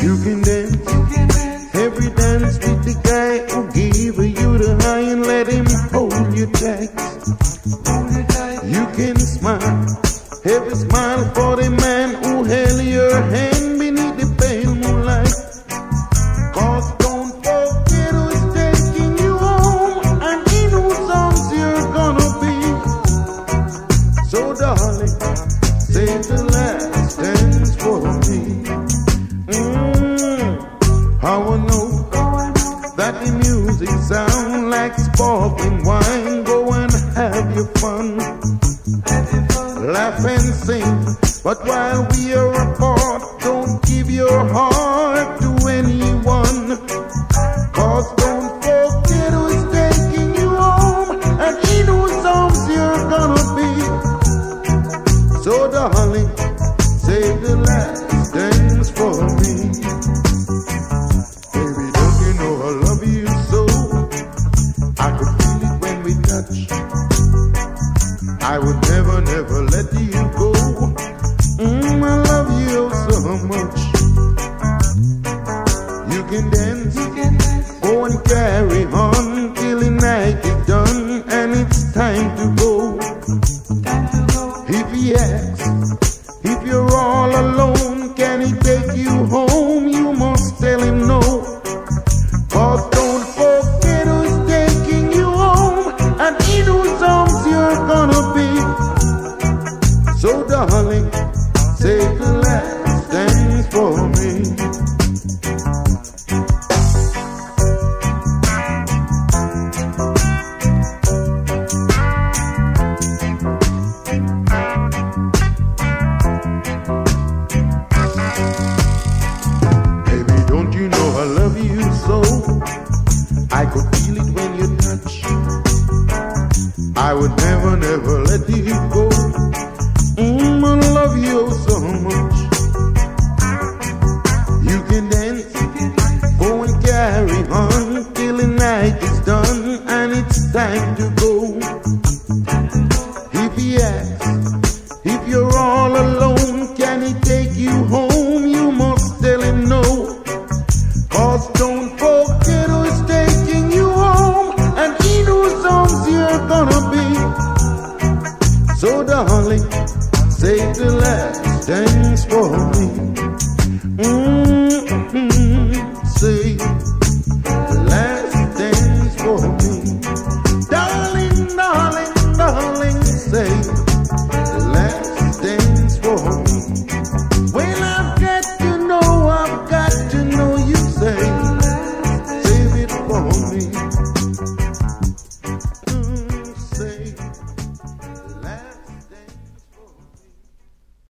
You can dance every dance with the guy who gave you the high and let him hold you tight. You can smile every smile for the man who held your hand beneath the pale moonlight. Cause don't forget who's taking you home and in whose arms you're gonna be. So darling, save the last dance for me. How I know that the music sound like sparkling wine. Go and have your fun, laugh and sing. But while we are apart, don't give your heart to anyone. Cause don't forget who's taking you home and in whose arms you're gonna be. So darling, save the last dance for me. Baby, don't you know I love you so? I could feel it when we touch. I would never, never let you go. I love you so much. You can dance, go and carry on till the night is done and it's time to go. If he asks if you're all alone, can he take you home? You must tell him no. Cause don't forget who's taking you home and in whose arms you're gonna be. So darling, save the last dance for me. Baby, don't you know I love you so? I could feel it when you touch. I would never, never let you go.